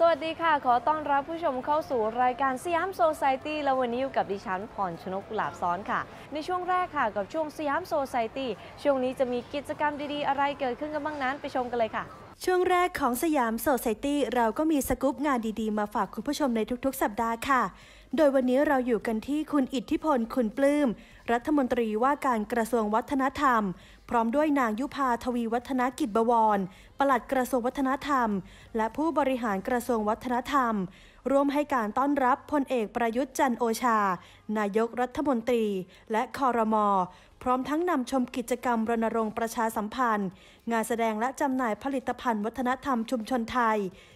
วัสดีค่ะขอต้อนรับผู้ชมเข้าสู่รายการสยามโซไซตี้และวันนี้อยู่กับดิฉันพรชนกกุหลาบซ้อนค่ะในช่วงแรกค่ะกับช่วงสยามโซไซตี้ช่วงนี้จะมีกิจกรรมดีๆอะไรเกิดขึ้นกันบ้างนั้นไปชมกันเลยค่ะช่วงแรกของสยามโซไซตี้เราก็มีสกู๊ปงานดีๆมาฝากคุณผู้ชมในทุกๆสัปดาห์ค่ะโดยวันนี้เราอยู่กันที่คุณอิทธิพลคุณปลื้มรัฐมนตรีว่าการกระทรวงวัฒนธรรมพร้อมด้วยนางยุพาทวีวัฒนกิจบวรปลัดกระทรวงวัฒนธรรมและผู้บริหารกระทรวงวัฒนธรรมร่วมให้การต้อนรับพลเอกประยุทธ์จันทร์โอชานายกรัฐมนตรีและครม.พร้อมทั้งนำชมกิจกรรมรณรงค์ประชาสัมพันธ์งานแสดงและจำหน่ายผลิตภัณฑ์วัฒนธรรมชุมชนไทย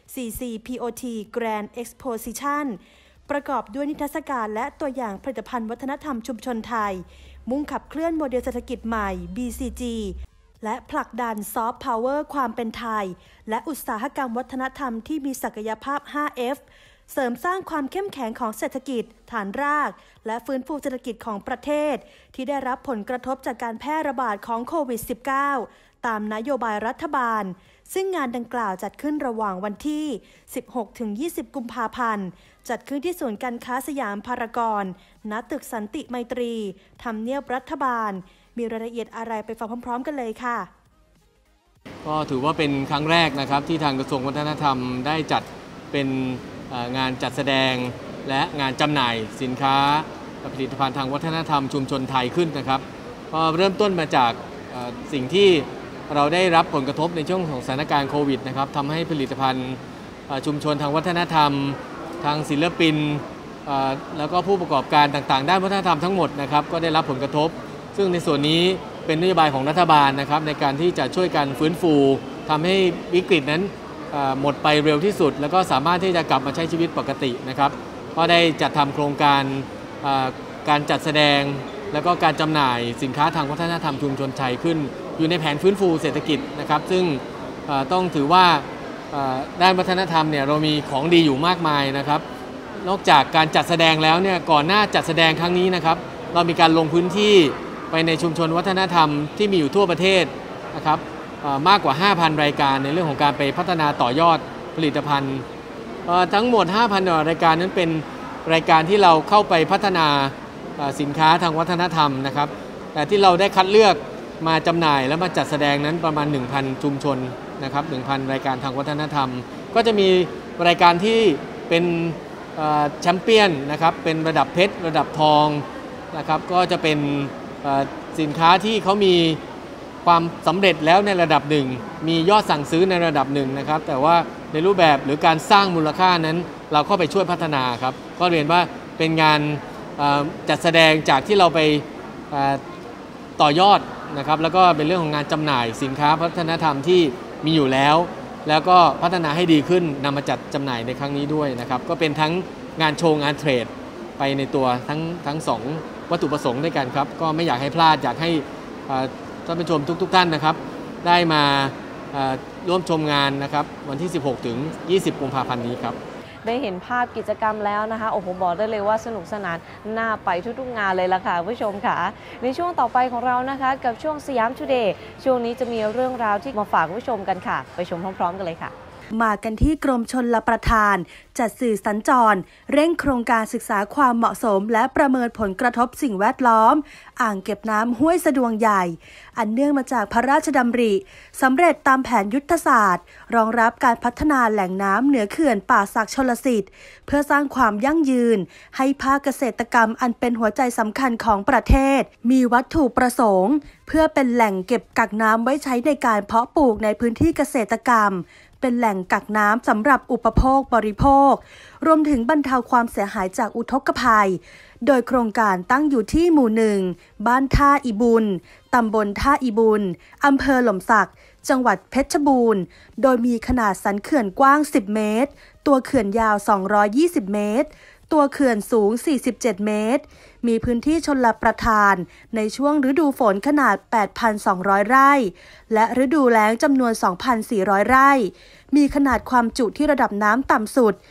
CCPOT Grand Exposition ประกอบด้วยนิทรรศการและตัวอย่างผลิตภัณฑ์วัฒนธรรมชุมชนไทยมุ่งขับเคลื่อนโมเดลเศรษฐกิจใหม่ BCG และผลักดันซอฟต์พาวเวอร์ความเป็นไทยและอุตสาหกรรมวัฒนธรรมที่มีศักยภาพ 5F เสริมสร้างความเข้มแข็งของเศรษฐกิจฐานรากและฟื้นฟูเศรษฐกิจของประเทศที่ได้รับผลกระทบจากการแพร่ระบาดของโควิด -19 ตามนโยบายรัฐบาลซึ่งงานดังกล่าวจัดขึ้นระหว่างวันที่ 16-20 กุมภาพันธ์จัดขึ้นที่ศูนย์การค้าสยามพารากอนณ ตึกสันติไมตรีทำเนียบรัฐบาลมีรายละเอียดอะไรไปฟังพร้อมๆกันเลยค่ะก็ถือว่าเป็นครั้งแรกนะครับที่ทางกระทรวงวัฒนธรรมได้จัดเป็นงานจัดแสดงและงานจำหน่ายสินค้าผลิตภัณฑ์ทางวัฒนธรรมชุมชนไทยขึ้นนะครับก็เริ่มต้นมาจากสิ่งที่เราได้รับผลกระทบในช่วงของสถานการณ์โควิดนะครับทำให้ผลิตภัณฑ์ชุมชนทางวัฒนธรรมทางศิลปินแล้วก็ผู้ประกอบการต่างๆด้านวัฒนธรรมทั้งหมดนะครับก็ได้รับผลกระทบซึ่งในส่วนนี้เป็นนโยบายของรัฐบาลนะครับในการที่จะช่วยกันฟื้นฟูทำให้วิกฤตนั้นหมดไปเร็วที่สุดแล้วก็สามารถที่จะกลับมาใช้ชีวิตปกตินะครับก็ได้จัดทำโครงการการจัดแสดงแล้วก็การจำหน่ายสินค้าทางวัฒนธรรมชุมชนไทยขึ้นอยู่ในแผนฟื้นฟูเศรษฐกิจนะครับซึ่งต้องถือว่าด้านวัฒนธรรมเนี่ยเรามีของดีอยู่มากมายนะครับนอกจากการจัดแสดงแล้วเนี่ยก่อนหน้าจัดแสดงครั้งนี้นะครับเรามีการลงพื้นที่ไปในชุมชนวัฒนธรรมที่มีอยู่ทั่วประเทศนะครับมากกว่า 5,000 รายการในเรื่องของการไปพัฒนาต่อยอดผลิตภัณฑ์ทั้งหมด 5,000 รายการนั้นเป็นรายการที่เราเข้าไปพัฒนาสินค้าทางวัฒนธรรมนะครับแต่ที่เราได้คัดเลือกมาจำหน่ายและมาจัดแสดงนั้นประมาณ 1,000 ชุมชนนะครับ 1,000 รายการทางวัฒนธรรมก็จะมีรายการที่เป็นแชมเปี้ยนนะครับเป็นระดับเพชรระดับทองนะครับก็จะเป็นสินค้าที่เขามีความสำเร็จแล้วในระดับหนึ่งมียอดสั่งซื้อในระดับหนึ่งนะครับแต่ว่าในรูปแบบหรือการสร้างมูลค่านั้นเราเข้าไปช่วยพัฒนาครับก็เรียนว่าเป็นงานจัดแสดงจากที่เราไปต่อยอดนะครับแล้วก็เป็นเรื่องของงานจำหน่ายสินค้าวัฒนธรรมที่มีอยู่แล้วแล้วก็พัฒนาให้ดีขึ้นนำมาจัดจำหน่ายในครั้งนี้ด้วยนะครับก็เป็นทั้งงานโชว์งานเทรดไปในตัวทั้งสองวัตถุประสงค์ด้วยกันครับก็ไม่อยากให้พลาดอยากให้ท่านผู้ชมทุกท่านนะครับได้มาร่วมชมงานนะครับวันที่ 16-20 กุมภาพันธ์นี้ครับได้เห็นภาพกิจกรรมแล้วนะคะโอ้โหบอกได้เลยว่าสนุกสนานน่าไปทุกๆงานเลยล่ะค่ะผู้ชมค่ะในช่วงต่อไปของเรานะคะกับช่วงสยามทูเดย์ช่วงนี้จะมีเรื่องราวที่มาฝากผู้ชมกันค่ะไปชมพร้อมๆกันเลยค่ะมากันที่กรมชลประทานจัดสื่อสัญจรเร่งโครงการศึกษาความเหมาะสมและประเมินผลกระทบสิ่งแวดล้อมอ่างเก็บน้ำห้วยสะดวงใหญ่อันเนื่องมาจากพระราชดำริสำเร็จตามแผนยุทธศาสตร์รองรับการพัฒนาแหล่งน้ำเหนือเขื่อนป่าสักชลสิทธิ์เพื่อสร้างความยั่งยืนให้ภาคเกษตรกรรมอันเป็นหัวใจสำคัญของประเทศมีวัตถุประสงค์เพื่อเป็นแหล่งเก็บกักน้ำไว้ใช้ในการเพาะปลูกในพื้นที่เกษตรกรรมเป็นแหล่งกักน้ำสำหรับอุปโภคบริโภครวมถึงบรรเทาความเสียหายจากอุทกภัยโดยโครงการตั้งอยู่ที่หมู่ 1บ้านท่าอีบุญตำบลท่าอีบุญอำเภอหล่มสักจังหวัดเพชรบูรณ์โดยมีขนาดสันเขื่อนกว้าง10 เมตรตัวเขื่อนยาว220 เมตรตัวเขื่อนสูง47 เมตรมีพื้นที่ชลประทานในช่วงฤดูฝนขนาด 8,200 ไร่และฤดูแล้งจำนวน 2,400 ไร่มีขนาดความจุที่ระดับน้ำต่ำสุด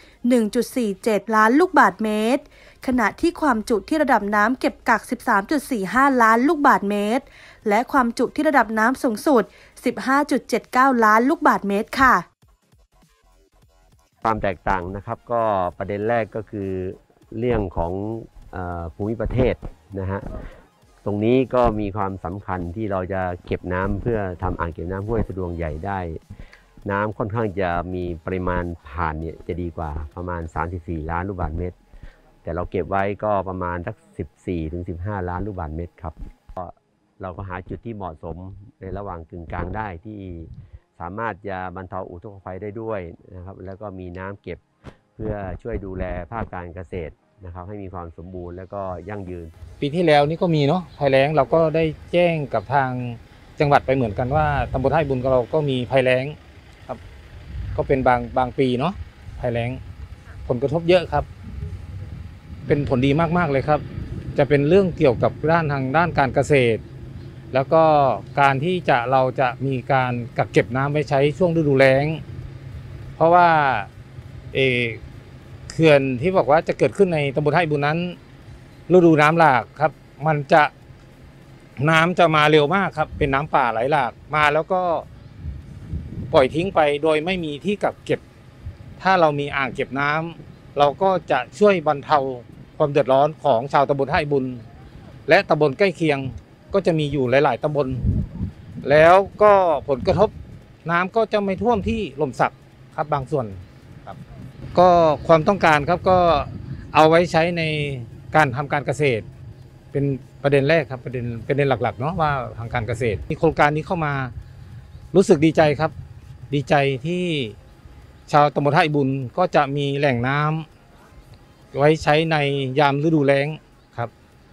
1.47 ล้านลูกบาศก์เมตรขณะที่ความจุที่ระดับน้ำเก็บกัก 13.45 ล้านลูกบาศก์เมตรและความจุที่ระดับน้ำสูงสุด 15.79 ล้านลูกบาศก์เมตรค่ะความแตกต่างนะครับก็ประเด็นแรกก็คือเรื่องของภูมิประเทศนะฮะตรงนี้ก็มีความสำคัญที่เราจะเก็บน้ำเพื่อทำอ่างเก็บน้ำห้วยสะดวงใหญ่ได้น้ำค่อนข้างจะมีปริมาณผ่านเนี่ยจะดีกว่าประมาณ34ล้านลูกบาศก์เมตรแต่เราเก็บไว้ก็ประมาณสัก14-15ล้านลูกบาศก์เมตรครับเราก็หาจุดที่เหมาะสมในระหว่างกึ่งกลางได้ที่สามารถจะบรรเทาอุทกภัยได้ด้วยนะครับแล้วก็มีน้ำเก็บเพื่อช่วยดูแลภาคการเกษตรนะครับให้มีความสมบูรณ์และก็ยั่งยืนปีที่แล้วนี่ก็มีเนาะภัยแล้งเราก็ได้แจ้งกับทางจังหวัดไปเหมือนกันว่าตำบลท่าบุญของเราก็มีภัยแล้งครับก็เป็นบางปีเนาะภัยแล้งผลกระทบเยอะครับเป็นผลดีมากๆเลยครับจะเป็นเรื่องเกี่ยวกับด้านการเกษตรแล้วก็การที่เราจะมีการกักเก็บน้ำไว้ใช้ช่วงฤดูแล้งเพราะว่าเขื่อนที่บอกว่าจะเกิดขึ้นในตำบลท่าบุญนั้นฤดูน้ำหลากครับน้ำจะมาเร็วมากครับเป็นน้ำป่าไหลหลากมาแล้วก็ปล่อยทิ้งไปโดยไม่มีที่กักเก็บถ้าเรามีอ่างเก็บน้ำเราก็จะช่วยบรรเทาความเดือดร้อนของชาวตำบลท่าบุญและตำบลใกล้เคียงก็จะมีอยู่หลายๆตำบลแล้วก็ผลกระทบน้ำก็จะไม่ท่วมที่ลมสักครับบางส่วนครับก็ความต้องการครับก็เอาไว้ใช้ในการทำการเกษตรเป็นประเด็นแรกครับประเด็นหลักๆเนาะว่าทางการเกษตรมีโครงการนี้เข้ามารู้สึกดีใจครับดีใจที่ชาวตำบลท่าบุญก็จะมีแหล่งน้ำไว้ใช้ในยามฤดูแล้งครับ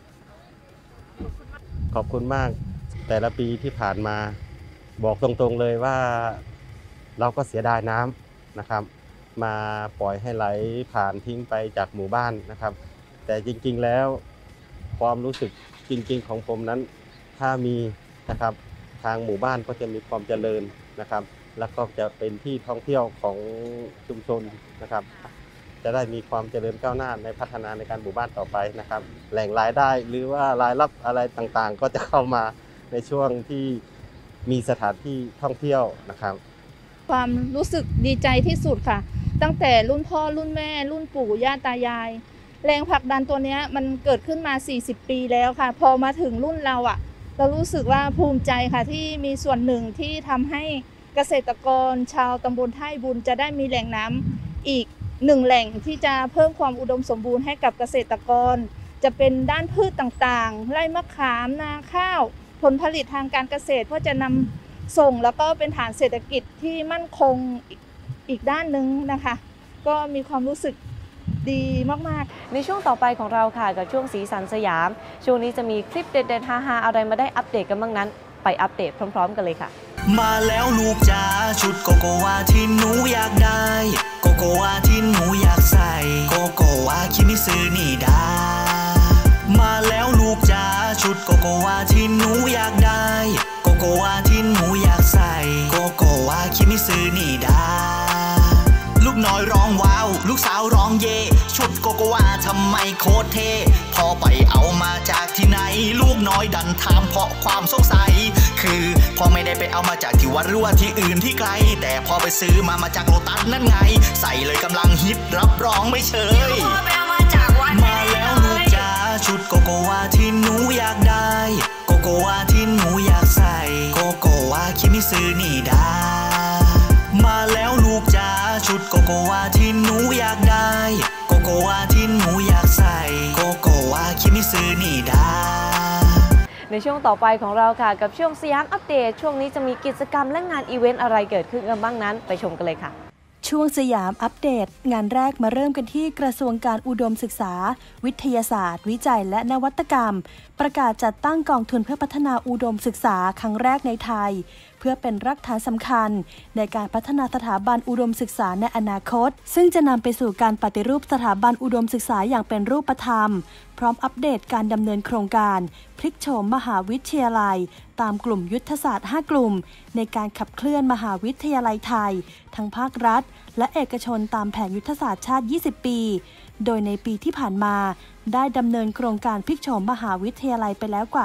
ขอบคุณมากแต่ละปีที่ผ่านมาบอกตรงๆเลยว่าเราก็เสียดายน้ำนะครับมาปล่อยให้ไหลผ่านทิ้งไปจากหมู่บ้านนะครับแต่จริงๆแล้วความรู้สึกจริงๆของผมนั้นถ้ามีนะครับทางหมู่บ้านก็จะมีความเจริญนะครับแล้วก็จะเป็นที่ท่องเที่ยวของชุมชนนะครับจะได้มีความเจริญก้าวหน้าในพัฒนาในการหมู่บ้านต่อไปนะครับแหล่งรายได้หรือว่ารายรับอะไรต่างๆก็จะเข้ามาในช่วงที่มีสถานที่ท่องเที่ยวนะครับความรู้สึกดีใจที่สุดค่ะตั้งแต่รุ่นพ่อรุ่นแม่รุ่นปู่ย่าตายายแรงผลักดันตัวนี้มันเกิดขึ้นมา40ปีแล้วค่ะพอมาถึงรุ่นเราเรารู้สึกว่าภูมิใจค่ะที่มีส่วนหนึ่งที่ทำให้เกษตรกรชาวตำบลท่าบุญจะได้มีแหล่งน้ำอีก1แหล่งที่จะเพิ่มความอุดมสมบูรณ์ให้กับเกษตรกรจะเป็นด้านพืชต่างๆไร่มะขามนาข้าวผลผลิตทางการเกษตรเพื่อจะนำส่งแล้วก็เป็นฐานเศรษฐกิจที่มั่นคงอีกด้านหนึ่งนะคะก็มีความรู้สึกดีมากๆในช่วงต่อไปของเราค่ะกับช่วงสีสันสยามช่วงนี้จะมีคลิปเด็ดๆฮาๆอะไรมาได้อัปเดตกันบ้างนั้นไปอัปเดตพร้อมๆกันเลยค่ะมาแล้วลูกจ๋าชุดโกโกวาที่หนูอยากได้โกโกวาที่หนูอยากใส่โกโกวาคิมิซึนี่ดามาแล้วลูกจ๋าชุดโกโกวาที่หนูอยากได้โกโกวาที่หนูอยากใส่โกโกวาคิมิซึนี่ดาลูกน้อยร้องว้าวลูกสาวร้องเย่ชุดโกโกวาทำไมโคตรเท่พอไปเอามาจากที่ไหนลูกน้อยดันถามเพราะความสงสัยคือพอไม่ได้ไปเอามาจากที่วัดหรือว่าที่อื่นที่ไกลแต่พอไปซื้อมาจากโลตัสนั่นไงใส่เลยกำลังฮิตรับรองไม่เชยมาแล้วลูกจ๋าชุดโกโกวาที่หนูอยากได้โกโกวาที่หนูอยากใส่โกโกวาคิมิซึนี่ดามาแล้วลูกจ๋าชุดโกโกวาที่หนูอยากได้โกโกวาที่หนูอยากใส่โกโกวาคิมิซึนี่ดาในช่วงต่อไปของเราค่ะกับช่วงสยามอัปเดตช่วงนี้จะมีกิจกรรมและงานอีเวนต์อะไรเกิดขึ้นกันบ้างนั้นไปชมกันเลยค่ะช่วงสยามอัปเดตงานแรกมาเริ่มกันที่กระทรวงการอุดมศึกษาวิทยาศาสตร์วิจัยและนวัตกรรมประกาศจัดตั้งกองทุนเพื่อพัฒนาอุดมศึกษาครั้งแรกในไทยเพื่อเป็นรากฐานสำคัญในการพัฒนาสถาบันอุดมศึกษาในอนาคตซึ่งจะนำไปสู่การปฏิรูปสถาบันอุดมศึกษาอย่างเป็นรูปธรรมพร้อมอัปเดตการดำเนินโครงการพลิกโฉมมหาวิทยาลัยตามกลุ่มยุทธศาสตร์5กลุ่มในการขับเคลื่อนมหาวิทยาลัยไทยทั้งภาครัฐและเอกชนตามแผนยุทธศาสตร์ชาติ20ปีโดยในปีที่ผ่านมาได้ดำเนินโครงการพลิกโฉมมหาวิทยาลัยไปแล้วกว่า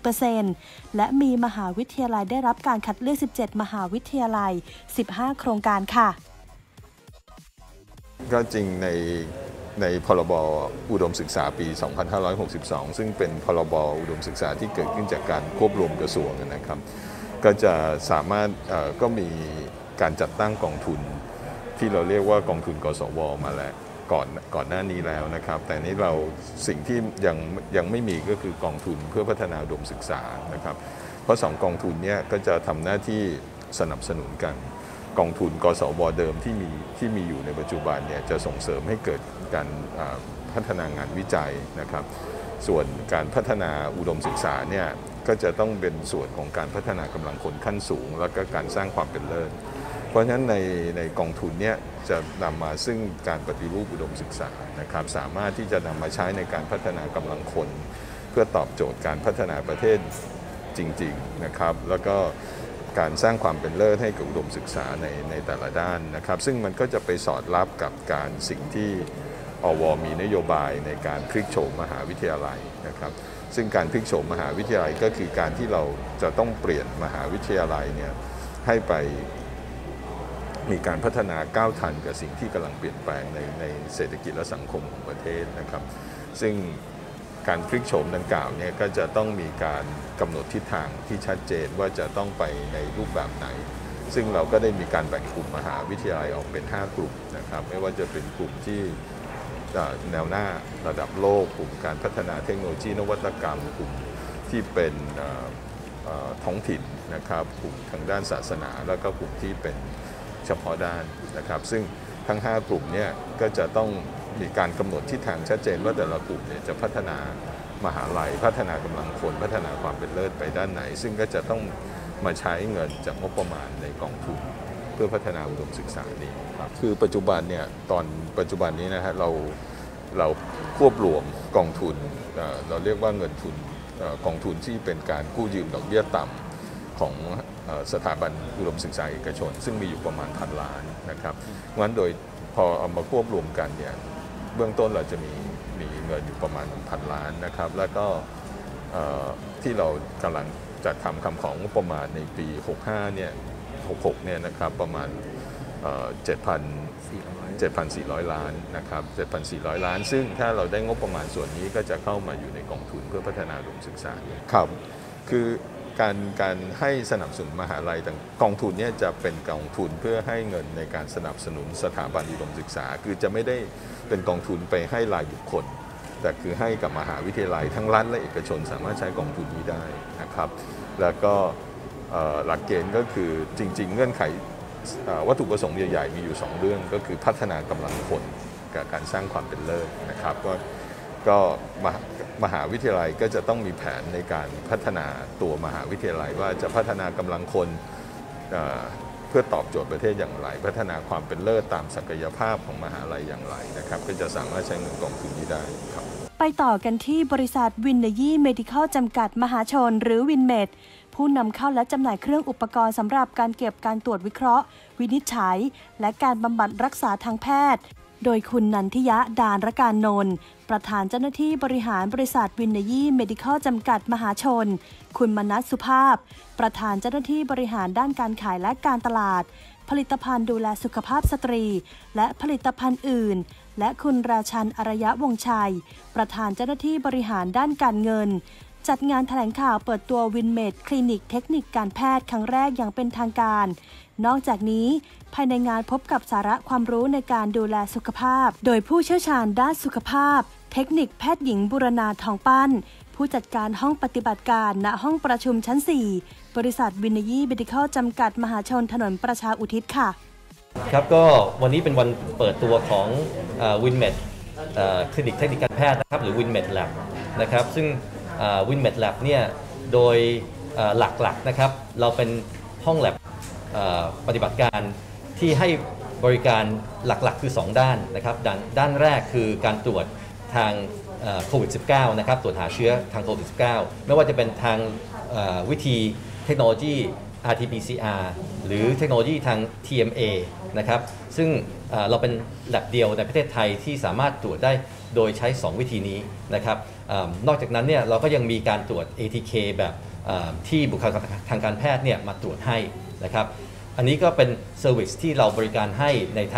50% และมีมหาวิทยาลัยได้รับการคัดเลือก17มหาวิทยาลัย15โครงการค่ะก็จริงในพรบอุดมศึกษาปี 2562 ซึ่งเป็นพรบอุดมศึกษาที่เกิดขึ้นจากการควบรวมกระทรวงนะครับก็จะสามารถก็มีการจัดตั้งกองทุนที่เราเรียกว่ากองทุนกสวมาแล้วก่อนหน้านี้แล้วนะครับแต่นี้เราสิ่งที่ยังไม่มีก็คือกองทุนเพื่อพัฒนาอุดมศึกษานะครับเพราะ2กองทุนนี้ก็จะทำหน้าที่สนับสนุนกันกองทุนกสวเดิมที่มีอยู่ในปัจจุบันเนี่ยจะส่งเสริมให้เกิดการพัฒนางานวิจัยนะครับส่วนการพัฒนาอุดมศึกษาเนี่ยก็จะต้องเป็นส่วนของการพัฒนากำลังคนขั้นสูงแล้วก็การสร้างความเป็นเลิศเพราะฉะนั้นในกองทุนเนี่ยจะนำมาซึ่งการปฏิรูปอุดมศึกษานะครับสามารถที่จะนำมาใช้ในการพัฒนากำลังคนเพื่อตอบโจทย์การพัฒนาประเทศจริงๆนะครับแล้วก็การสร้างความเป็นเลิศให้กับอุดมศึกษาในแต่ละด้านนะครับซึ่งมันก็จะไปสอดรับกับการสิ่งที่อว.มีนโยบายในการพลิกโฉมมหาวิทยาลัยนะครับซึ่งการพลิกโฉมมหาวิทยาลัยก็คือการที่เราจะต้องเปลี่ยนมหาวิทยาลัยเนี่ยให้ไปมีการพัฒนาก้าวทันกับสิ่งที่กำลังเปลี่ยนแปลงในเศรษฐกิจและสังคมของประเทศนะครับซึ่งการพลิกโฉมดังกล่าวเนี่ยก็จะต้องมีการกำหนดทิศทางที่ชัดเจนว่าจะต้องไปในรูปแบบไหนซึ่งเราก็ได้มีการแบ่งกลุ่มมหาวิทยาลัยออกเป็น5กลุ่มนะครับไม่ว่าจะเป็นกลุ่มที่แนวหน้าระดับโลกกลุ่มการพัฒนาเทคโนโลยีนวัตกรรมกลุ่มที่เป็นท้องถิ่นนะครับกลุ่มทางด้านศาสนาแล้วก็กลุ่มที่เป็นเฉพาะด้านนะครับซึ่งทั้ง5กลุ่มเนี่ยก็จะต้องมีการกำหนดทิศทางชัดเจนว่าแต่ละกลุ่มเนี่ยจะพัฒนามหาลัยพัฒนากำลังคนพัฒนาความเป็นเลิศไปด้านไหนซึ่งก็จะต้องมาใช้เงินจากงบประมาณในกองทุนเพื่อพัฒนาอุดมศึกษานี้ครับคือปัจจุบันเนี่ยตอนปัจจุบันนี้นะฮะเราควบรวมกองทุนเราเรียกว่าเงินทุนกองทุนที่เป็นการกู้ยืมดอกเบี้ยต่ำของสถาบันอุดมศึกษาเอกชนซึ่งมีอยู่ประมาณ1,000 ล้านนะครับงั้นโดยพอเอามาควบรวมกันเนี่ยเบื้องต้นเราจะมีเงินอยู่ประมาณ 1,000 ล้านนะครับแล้วก็ที่เรากำลังจัดทำคำของงบประมาณในปี 65 เนี่ย 66 เนี่ยนะครับประมาณ7,400 ล้านนะครับ 7,400 ล้านซึ่งถ้าเราได้งบประมาณส่วนนี้ก็จะเข้ามาอยู่ในกองทุนเพื่อพัฒนาอุดมศึกษาครับคือการให้สนับสนุนมหาลัยต่างกองทุนเนี่ยจะเป็นกองทุนเพื่อให้เงินในการสนับสนุนสถาบันอุดมศึกษาคือจะไม่ได้เป็นกองทุนไปให้รายบุคคลแต่คือให้กับมหาวิทยาลัยทั้งรัฐและเอกชนสามารถใช้กองทุนนี้ได้นะครับแล้วก็หลักเกณฑ์ก็คือจริงๆเงื่อนไขวัตถุประสงค์ใหญ่ๆมีอยู่2เรื่องก็คือพัฒนากำลังคนกับการสร้างความเป็นเลิศนะครับก็มหาวิทยาลัยก็จะต้องมีแผนในการพัฒนาตัวมหาวิทยาลัยว่าจะพัฒนากำลังคนเพื่อตอบโจทย์ประเทศอย่างไรพัฒนาความเป็นเลิศตามศักยภาพของมหาลัยอย่างไรนะครับก็จะสามารถใช้เงินกองทุนนี้ได้ครับไปต่อกันที่บริษัทวินเนยี่เมดิคอลจำกัดมหาชนหรือวินเมดผู้นำเข้าและจำหน่ายเครื่องอุปกรณ์สำหรับการเก็บการตรวจวิเคราะห์วินิจฉัยและการบำบัดรักษาทางแพทย์โดยคุณนันทิยะดารการนนท์ประธานเจ้าหน้าที่บริหารบริษัทวินเนยี่เมดิคอลจำกัดมหาชนคุณมนัสสุภาพประธานเจ้าหน้าที่บริหารด้านการขายและการตลาดผลิตภัณฑ์ดูแลสุขภาพสตรีและผลิตภัณฑ์อื่นและคุณราชันอารยะวงชัยประธานเจ้าหน้าที่บริหารด้านการเงินจัดงานแถลงข่าวเปิดตัววินเมดคลินิกเทคนิคการแพทย์ครั้งแรกอย่างเป็นทางการนอกจากนี้ภายในงานพบกับสาระความรู้ในการดูแลสุขภาพโดยผู้เชี่ยวชาญด้านสุขภาพเทคนิคแพทย์หญิงบุรณาทองปั้นผู้จัดการห้องปฏิบัติการณห้องประชุมชั้น 4 บริษัทวินเนยี่เมดิคอลจำกัดมหาชนถนนประชาอุทิศค่ะครับก็วันนี้เป็นวันเปิดตัวของวินเมดคลินิกเทคนิคการแพทย์นะครับหรือวินเมดแลบนะครับซึ่งวินเมดแลบเนี่ยโดยหลักๆนะครับเราเป็นห้องแลบปฏิบัติการที่ให้บริการหลักๆคือ2ด้านนะครับด้านแรกคือการตรวจทางโควิด -19 นะครับตรวจหาเชื้อทางโควิด -19 ไม่ว่าจะเป็นทางวิธีเทคโนโลยี RT-PCR หรือเทคโนโลยีทาง TMA นะครับซึ่งเราเป็นแลบเดียวในประเทศไทยที่สามารถตรวจได้โดยใช้2วิธีนี้นะครับนอกจากนั้นเนี่ยเราก็ยังมีการตรวจ ATK แบบที่บุคลากรทางการแพทย์เนี่ยมาตรวจให้นะครับอันนี้ก็เป็นเซอร์วิสที่เราบริการให้ในทาง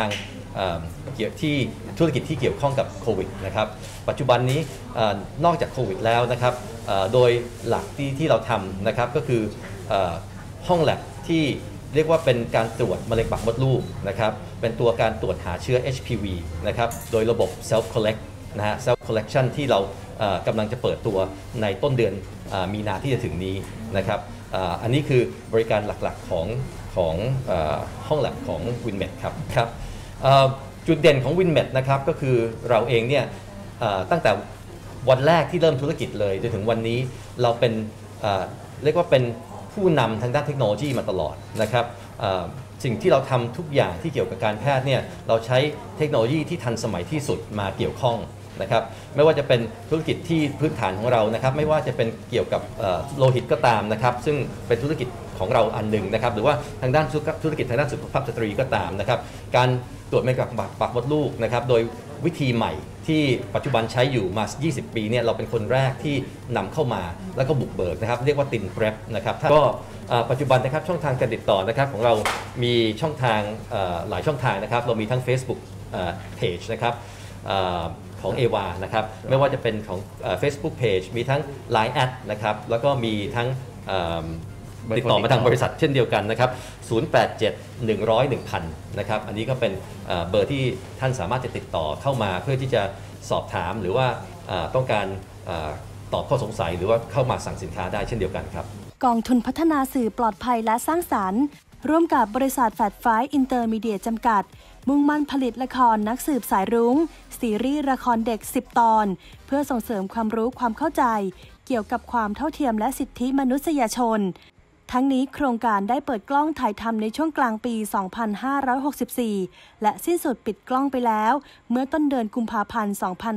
เกี่ยวที่ธุรกิจที่เกี่ยวข้องกับโควิดนะครับปัจจุบันนี้นอกจากโควิดแล้วนะครับโดยหลักที่เราทำนะครับก็คือห้องแลบที่เรียกว่าเป็นการตรวจมะเร็งปากมดลูกนะครับเป็นตัวการตรวจหาเชื้อ HPV นะครับโดยระบบ self collect นะฮะ self collection ที่เรากำลังจะเปิดตัวในต้นเดือนมีนาที่จะถึงนี้นะครับอันนี้คือบริการหลักๆของห้องแลบของ WinMed ครับจุดเด่นของ WinMed นะครับก็คือเราเองเนี่ยตั้งแต่วันแรกที่เริ่มธุรกิจเลยจนถึงวันนี้เราเป็นเรียกว่าเป็นผู้นำทางด้านเทคโนโลยีมาตลอดนะครับสิ่งที่เราทำทุกอย่างที่เกี่ยวกับการแพทย์เนี่ยเราใช้เทคโนโลยีที่ทันสมัยที่สุดมาเกี่ยวข้องนะครับไม่ว่าจะเป็นธุรกิจที่พื้นฐานของเรานะครับไม่ว่าจะเป็นเกี่ยวกับโลหิตก็ตามนะครับซึ่งเป็นธุรกิจของเราอันหนึ่งนะครับหรือว่าทางด้านธุรกิจทางด้านสุขภาพสตรีก็ตามนะครับการตรวจมะเร็งปากมดลูกนะครับโดยวิธีใหม่ที่ปัจจุบันใช้อยู่มา20 ปีเนี่ยเราเป็นคนแรกที่นำเข้ามาแล้วก็บุกเบิกนะครับเรียกว่าตินเพรปนะครับก็ปัจจุบันนะครับช่องทางการติดต่อนะครับของเรามีช่องทางหลายช่องทางนะครับเรามีทั้ง Facebook Page นะครับของเอวานะครับไม่ว่าจะเป็นของ Facebook Page มีทั้ง Line แอดนะครับแล้วก็มีทั้งติดต่อมาทางบริษัทเช่นเดียวกันนะครับ087-100-1000นะครับอันนี้ก็เป็นเบอร์ที่ท่านสามารถจะติดต่อเข้ามาเพื่อที่จะสอบถามหรือว่าต้องการตอบข้อสงสัยหรือว่าเข้ามาสั่งสินค้าได้เช่นเดียวกันครับกองทุนพัฒนาสื่อปลอดภัยและสร้างสรรค์ร่วมกับบริษัทแฟลตไฟอินเตอร์มีเดียจำกัดมุ่งมั่นผลิตละครนักสืบสายรุ้งซีรีส์ละครเด็ก10 ตอนเพื่อส่งเสริมความรู้ความเข้าใจเกี่ยวกับความเท่าเทียมและสิทธิมนุษยชนทั้งนี้โครงการได้เปิดกล้องถ่ายทำในช่วงกลางปี 2564 และสิ้นสุดปิดกล้องไปแล้วเมื่อต้นเดือนกุมภาพันธ์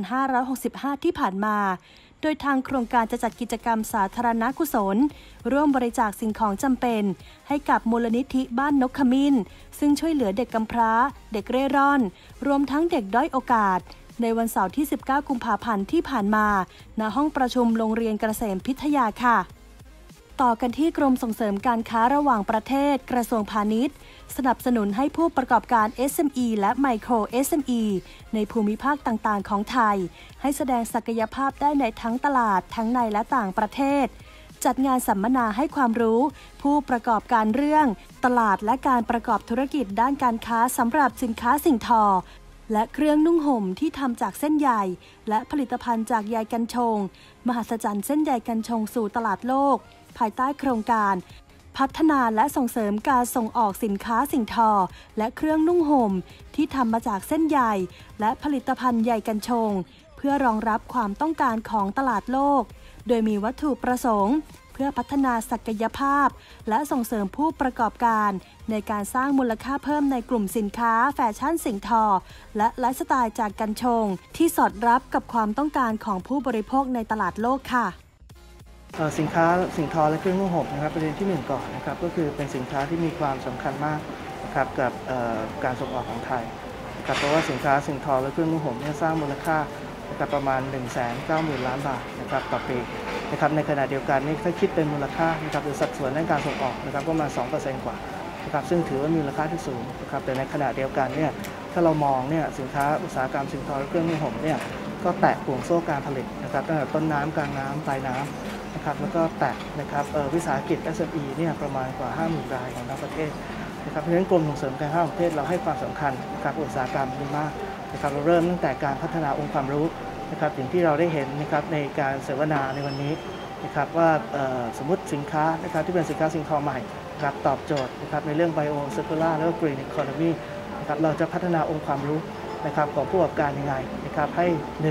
2565 ที่ผ่านมาโดยทางโครงการจะจัดกิจกรรมสาธารณกุศลร่วมบริจาคสิ่งของจำเป็นให้กับมูลนิธิบ้านนกขมิ้นซึ่งช่วยเหลือเด็กกำพร้าเด็กเร่ร่อนรวมทั้งเด็กด้อยโอกาสในวันเสาร์ที่ 19 กุมภาพันธ์ที่ผ่านมาณห้องประชุมโรงเรียนเกษมพิทยาค่ะต่อกันที่กรมส่งเสริมการค้าระหว่างประเทศกระทรวงพาณิชย์สนับสนุนให้ผู้ประกอบการ SME และ Micro SME ในภูมิภาคต่างๆของไทยให้แสดงศักยภาพได้ในทั้งตลาดทั้งในและต่างประเทศจัดงานสัมมนาให้ความรู้ผู้ประกอบการเรื่องตลาดและการประกอบธุรกิจด้านการค้าสำหรับสินค้าสิ่งทอและเครื่องนุ่งห่มที่ทำจากเส้นใยและผลิตภัณฑ์จากใยกัญชงมหัศจรรย์เส้นใยกัญชงสู่ตลาดโลกภายใต้โครงการพัฒนาและส่งเสริมการส่งออกสินค้าสิ่งทอและเครื่องนุ่งห่มที่ทำมาจากเส้นใยและผลิตภัณฑ์ใยกัญชงเพื่อรองรับความต้องการของตลาดโลกโดยมีวัตถุประสงค์เพื่อพัฒนาศักยภาพและส่งเสริมผู้ประกอบการในการสร้างมูลค่าเพิ่มในกลุ่มสินค้าแฟชั่นสิ่งทอและไลฟ์สไตล์จากกัญชงที่สอดรับกับความต้องการของผู้บริโภคในตลาดโลกค่ะสินค้าสิ่งทอและเครื่องนุ่งห่มนะครับประเด็นที่1ก่อนนะครับก็คือเป็นสินค้าที่มีความสำคัญมากนะครับกับการส่งออกของไทยนะครับเพราะว่าสินค้าสิ่งทอและเครื่องนุ่งห่มสร้างมูลค่านะครับประมาณ 190,000 ล้านบาทนะครับต่อปีนะครับในขณะเดียวกันนี่ถ้าคิดเป็นมูลค่านะครับหรือสัดส่วนในการส่งออกนะครับประมาณ 2% กว่านะครับซึ่งถือว่ามีมูลค่าที่สูงนะครับแต่ในขณะเดียวกันเนี่ยถ้าเรามองเนี่ยสินค้าอุตสาหกรรมสิ่งทอและเครื่องนุ่งห่มเนี่ยก็แตะห่วงโซ่การผลิตนะครับตั้งแต่ต้นน้ำกลางน้ำปลายน้ำนะครับแล้วก็แตะนะครับวิสาหกิจ SME เนี่ยประมาณกว่า 50,000 รายของทั้งประเทศนะครับเพราะฉะนั้นกรมส่งเสริมการค้าของประเทศเราให้ความสำคัญกับอุตสาหกรรมนี้มากนะครับเราเริ่มตั้งแต่การพัฒนาองค์ความรู้นะครับอย่างที่เราได้เห็นนะครับในการเสวนาในวันนี้นะครับว่าสมมติสินค้านะครับที่เป็นสินค้าสิ่งทอใหม่นะครับตอบโจทย์นะครับในเรื่อง Bio Circular แล้วก็ Green Economy นะครับเราจะพัฒนาองค์ความรู้นะครับของผู้ประกอบการยังไงนะครับให้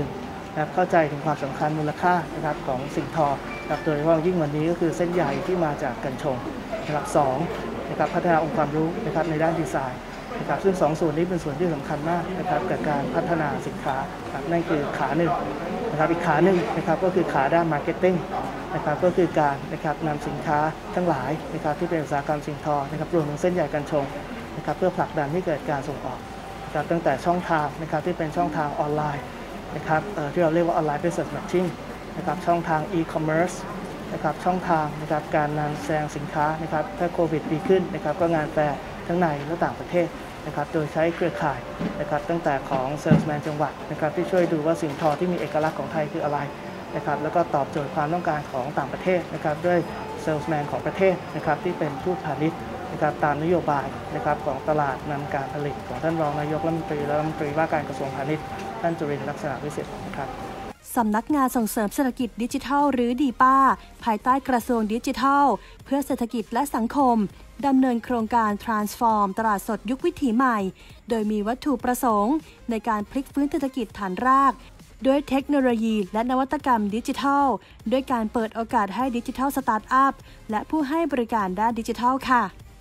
1เข้าใจถึงความสำคัญมูลค่านะครับของสิ่งทอนะครับโดยเฉพาะยิ่งวันนี้ก็คือเส้นใยที่มาจากกัญชงนะครับ2นะครับพัฒนาองค์ความรู้นะครับในด้านดีไซน์นะครับซึ่ง2ส่วนนี้เป็นส่วนที่สำคัญมากนะครับกับการพัฒนาสินค้านั่นคือขาหนึ่งนะครับอีกขาหนึ่งนะครับก็คือขาด้านมาร์เก็ตติ้งนะครับก็คือการนะครับนำสินค้าทั้งหลายนะครับที่เป็นอุตสาหกรรมสิ่งทอนะครับรวมถึงเส้นใยกัญชงนะครับเพื่อผลักดันให้เกิดการส่งออกนะครับตั้งแต่ช่องทางนะครับที่เป็นช่องทางออนไลน์นะครับที่เราเรียกว่าออนไลน์ business matching นะครับช่องทาง e-commerce นะครับช่องทางนะครับการนำแสดงสินค้านะครับถ้าโควิดดีขึ้นนะครับก็งานแฟร์ทั้งในและต่างประเทศนะครับโดยใช้เครือข่ายนะครับตั้งแต่ของเซลส์แมนจังหวัดนะครับที่ช่วยดูว่าสิ่งทอที่มีเอกลักษณ์ของไทยคืออะไรนะครับแล้วก็ตอบโจทย์ความต้องการของต่างประเทศนะครับด้วยเซลส์แมนของประเทศนะครับที่เป็นทูตพาณิชย์นะครับตามนโยบายนะครับของตลาดนำการผลิตของท่านรองนายกรัฐมนตรีและรัฐมนตรีว่าการกระทรวงพาณิชย์ท่านจุรินทร์ลักษณะวิสิทธิ์นะครับสำนักงานส่งเสริมเศรษฐกิจดิจิทัลหรือดีป้าภายใต้กระทรวงดิจิทัลเพื่อเศรษฐกิจและสังคมดำเนินโครงการ Transform ตลาดสดยุควิถีใหม่โดยมีวัตถุประสงค์ในการพลิกฟื้นเศรษฐกิจฐานรากด้วยเทคโนโลยีและนวัตกรรมดิจิทัลด้วยการเปิดโอกาสให้ดิจิทัลสตาร์ทอัพและผู้ให้บริการด้านดิจิทัลค่ะ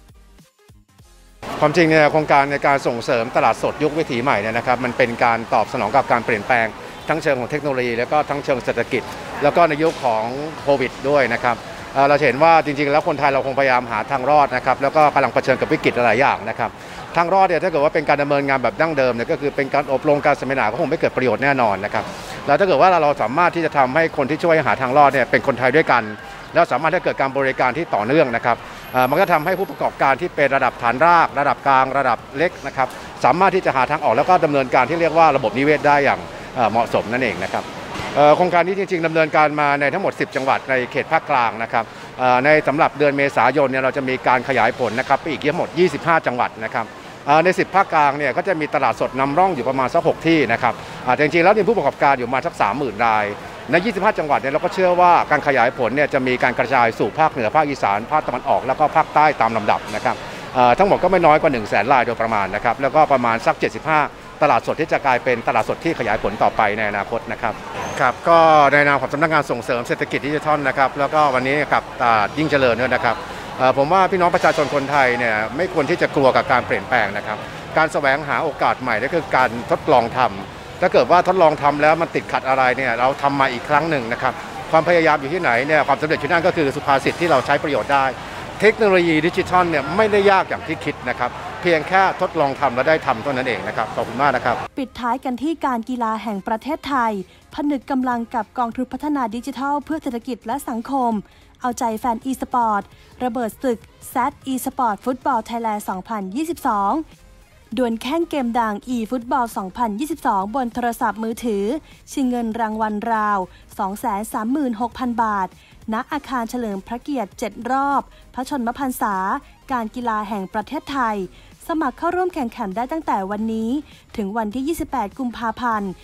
ความจริงเนี่ยโครงการในการส่งเสริมตลาดสดยุควิถีใหม่เนี่ยนะครับมันเป็นการตอบสนองกับการเปลี่ยนแปลงทั้งเชิงของเทคโนโลยีแล้วก็ทั้งเชิงเศรษฐกิจแล้วก็ในยุคของโควิดด้วยนะครับเราเห็นว่าจริงๆแล้วคนไทยเราคงพยายามหาทางรอดนะครับแล้วก็กำลังเผชิญกับวิกฤตหลายอย่างนะครับทางรอดเนี่ยถ้าเกิดว่าเป็นการดำเนินงานแบบดั้งเดิมเนี่ยก็คือเป็นการอบรมการเสวนาก็คงไม่เกิดประโยชน์แน่นอนนะครับแล้วถ้าเกิดว่าเราสามารถที่จะทำให้คนที่ช่วยหาทางรอดเนี่ยเป็นคนไทยด้วยกันแล้วสามารถให้เกิดการบริการที่ต่อเนื่องนะครับมันก็ทำให้ผู้ประกอบการที่เป็นระดับฐานรากระดับกลางระดับเล็กนะครับสามารถที่จะหาทางออกแล้วก็ดำเนินการที่เรียกว่าระบบนิเวศได้อย่างเหมาะสมนั่นเองนะครับโครงการนี้จริงๆดำเนินการมาในทั้งหมด10จังหวัดในเขตภาคกลางนะครับในสำหรับเดือนเมษายนเนี่ยเราจะมีการขยายผลนะครับไปอีกทั้งหมด25จังหวัดนะครับใน10ภาคกลางเนี่ยก็จะมีตลาดสดนำร่องอยู่ประมาณสัก6ที่นะครับแต่จริงๆแล้วมีผู้ประกอบการอยู่มาสัก 30,000 รายใน25จังหวัดเนี่ยเราก็เชื่อว่าการขยายผลเนี่ยจะมีการกระจายสู่ภาคเหนือภาคอีสานภาคตะวันออกแล้วก็ภาคใต้ตามลำดับนะครับทั้งหมดก็ไม่น้อยกว่า 100,000 รายโดยประมาณนะครับแล้วก็ประมาณสัก75ตลาดสดที่จะกลายเป็นตลาดสดที่ขยายผลต่อไปในอนาคตนะครับครับก็ในนามของสำนักงานส่งเสริมเศรษฐกิจดิจิทัลนะครับแล้วก็วันนี้กับยิ่งเจริญด้วยนะครับผมว่าพี่น้องประชาชนคนไทยเนี่ยไม่ควรที่จะกลัวกับการเปลี่ยนแปลงนะครับการแสวงหาโอกาสใหม่นั่นคือการทดลองทำถ้าเกิดว่าทดลองทำแล้วมันติดขัดอะไรเนี่ยเราทำมาอีกครั้งหนึ่งนะครับความพยายามอยู่ที่ไหนเนี่ยความสำเร็จที่นั่นก็คือสุภาษิตที่เราใช้ประโยชน์ได้เทคโนโลยีดิจิทัลเนี่ยไม่ได้ยากอย่างที่คิดนะครับเพียงแค่ทดลองทำและได้ทำเท่านั้นเองนะครับขอบคุณมากนะครับปิดท้ายกันที่การกีฬาแห่งประเทศไทยผนึกกำลังกับกองทุนพัฒนาดิจิทัลเพื่อเศรษฐกิจและสังคมเอาใจแฟน e-sport ระเบิดศึก SAT e-sport Football Thailand 2022 ดวลแข่งเกมดัง e-football 2022 บนโทรศัพท์มือถือชิงเงินรางวัลราว 236,000 บาทณอาคารเฉลิมพระเกียรติ7รอบพระชนมพรรษาการกีฬาแห่งประเทศไทยสมัครเข้าร่วมแข่งขันได้ตั้งแต่วันนี้ถึงวันที่ 28 กุมภาพันธ์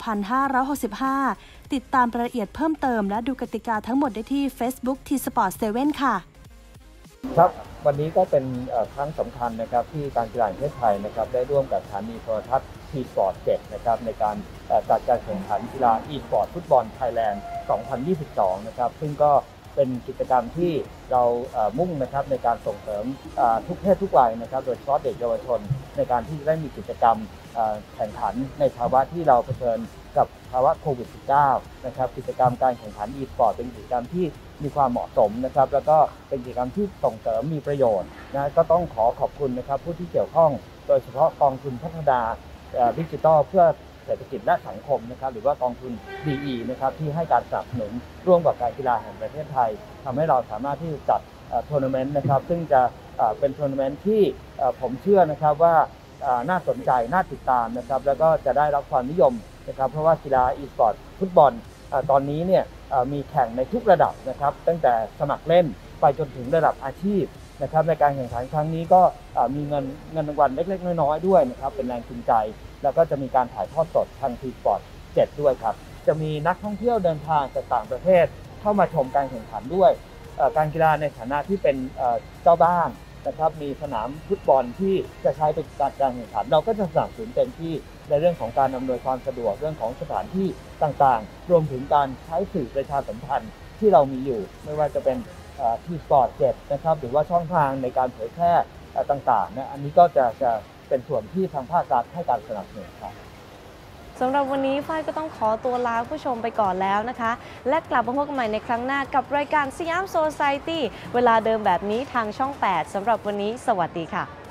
2565 ติดตามรายละเอียดเพิ่มเติมและดูกติกาทั้งหมดได้ที่ Facebook T-Sport 7 ค่ะครับวันนี้ก็เป็นครั้งสำคัญนะครับที่การกีฬาแห่งประเทศไทยนะครับได้ร่วมกับสถานีโทรทัศน์ T-Sport 7 นะครับในการจัดการแข่งขันกีฬา e-sport ฟุตบอลไทยแลนด์ 2022 นะครับซึ่งก็เป็นกิจกรรมที่เรามุ่งนะครับในการส่งเสริมทุกเพศทุกวัยนะครับโดยเฉพาะเด็กเยาวชนในการที่ได้มีกิจกรรมแข่งขันในภาวะที่เราเผชิญกับภาวะโควิด -19 นะครับกิจกรรมการแข่งขัน e-sport เป็นกิจกรรมที่มีความเหมาะสมนะครับแล้วก็เป็นกิจกรรมที่ส่งเสริมมีประโยชน์นะก็ต้องขอบคุณนะครับผู้ที่เกี่ยวข้องโดยเฉพาะกองทุนพัฒนาดิจิทัลเพื่อเศรษฐกิจและสังคมนะครับหรือว่ากองทุน DE นะครับที่ให้การสนับสนุนร่วมกับการกีฬาแห่งประเทศไทยทำให้เราสามารถที่จะจัดทัวร์นาเมนต์นะครับซึ่งจะเป็นทัวร์นาเมนต์ที่ผมเชื่อนะครับว่าน่าสนใจน่าติดตามนะครับแล้วก็จะได้รับความนิยมนะครับเพราะว่ากีฬา e-sport ฟุตบอลตอนนี้เนี่ยมีแข่งในทุกระดับนะครับตั้งแต่สมัครเล่นไปจนถึงระดับอาชีพนะครับในการแข่งขันครั้งนี้ก็มีเงินรางวัลเล็กๆน้อยๆด้วยนะครับเป็นแรงจูงใจแล้วก็จะมีการถ่ายทอดสดทาง T-Sport 7 ด้วยครับจะมีนักท่องเที่ยวเดินทางจากต่างประเทศเข้ามาชมการแข่งขันด้วยการกีฬาในฐานะที่เป็นเจ้าบ้านนะครับมีสนามฟุตบอลที่จะใช้เป็นการแข่งขันเราก็จะสนับสนุนเต็มที่ในเรื่องของการอำนวยความสะดวกเรื่องของสถานที่ต่างๆรวมถึงการใช้สื่อประชาสัมพันธ์ที่เรามีอยู่ไม่ว่าจะเป็นT-Sport 7 นะครับหรือว่าช่องทางในการเผยแพร่ต่างๆนะอันนี้ก็จะเป็นส่วนที่ทางภาครัฐให้การสนับสนุนครับสำหรับวันนี้ฝ้ายก็ต้องขอตัวลาผู้ชมไปก่อนแล้วนะคะและกลับมาพบกันใหม่ในครั้งหน้ากับรายการสยามโซไซตี้เวลาเดิมแบบนี้ทางช่อง 8 สำหรับวันนี้สวัสดีค่ะ